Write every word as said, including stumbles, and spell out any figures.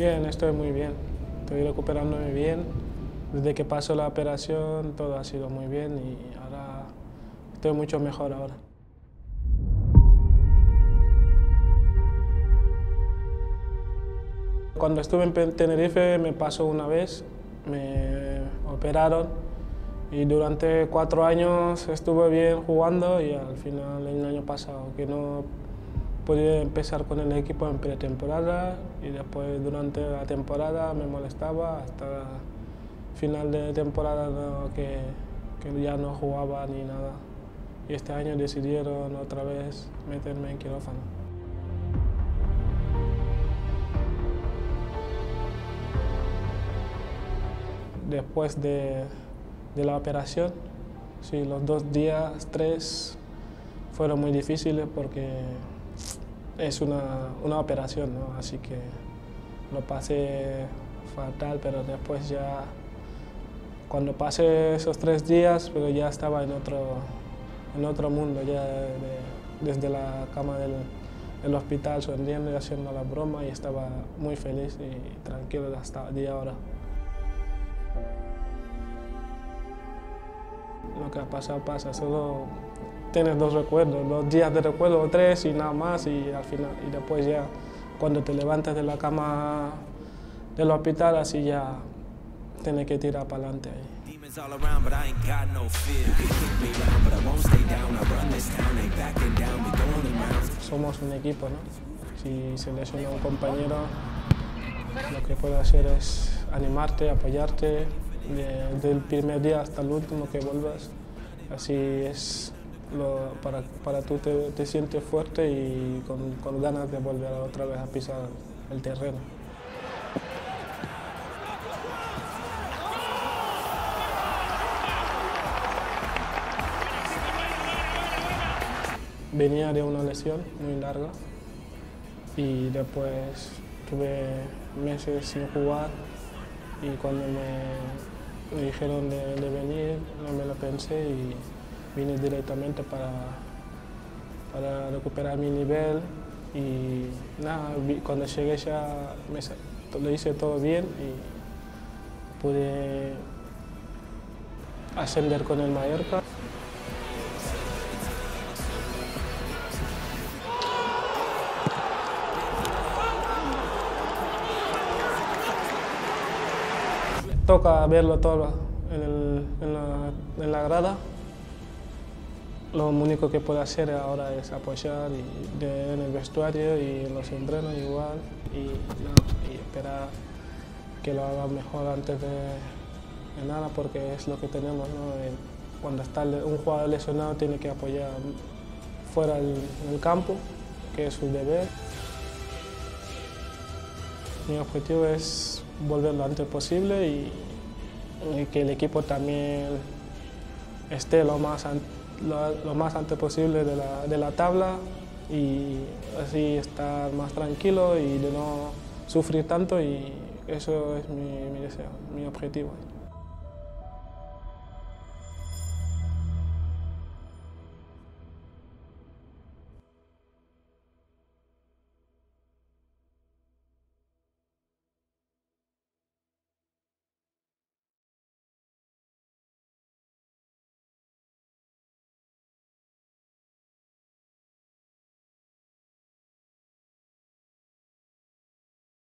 Bien, estoy muy bien. Estoy recuperándome bien. Desde que pasó la operación todo ha sido muy bien y ahora estoy mucho mejor ahora. Cuando estuve en Tenerife me pasó una vez, me operaron y durante cuatro años estuve bien jugando y al final el año pasado que no pude empezar con el equipo en pretemporada y después durante la temporada me molestaba hasta final de temporada no, que, que ya no jugaba ni nada y este año decidieron otra vez meterme en quirófano. Después de, de la operación, sí, los dos días, tres, fueron muy difíciles porque es una, una operación, ¿no? Así que lo pasé fatal, pero después ya, cuando pasé esos tres días, pero ya estaba en otro, en otro mundo, ya de, desde la cama del, del hospital sonriendo y haciendo la broma y estaba muy feliz y tranquilo hasta el día de ahora. Lo que ha pasado pasa, solo tienes dos recuerdos, dos días de recuerdo o tres y nada más y al final, y después ya cuando te levantas de la cama del hospital así ya tienes que tirar para adelante ahí. Somos un equipo, ¿no? Si se lesiona un compañero, lo que puedo hacer es animarte, apoyarte, desde el primer día hasta el último que vuelvas. Así es, lo, para, para tú te, te sientes fuerte y con, con ganas de volver otra vez a pisar el terreno. Venía de una lesión muy larga y después tuve meses sin jugar y cuando me, me dijeron de, de venir no me lo pensé y vine directamente para, para recuperar mi nivel y nada, cuando llegué ya me, lo hice todo bien y pude ascender con el Mallorca. Toca verlo todo en, el, en, la, en la grada. Lo único que puedo hacer ahora es apoyar y de, en el vestuario y en los entrenos igual y, no, y esperar que lo haga mejor antes de, de nada porque es lo que tenemos, ¿no? Cuando está un jugador lesionado tiene que apoyar fuera del, del campo, que es su deber. Mi objetivo es volver lo antes posible y, y que el equipo también esté lo más, lo, lo más antes posible de la, de la tabla y así estar más tranquilo y de no sufrir tanto y eso es mi, mi deseo, mi objetivo.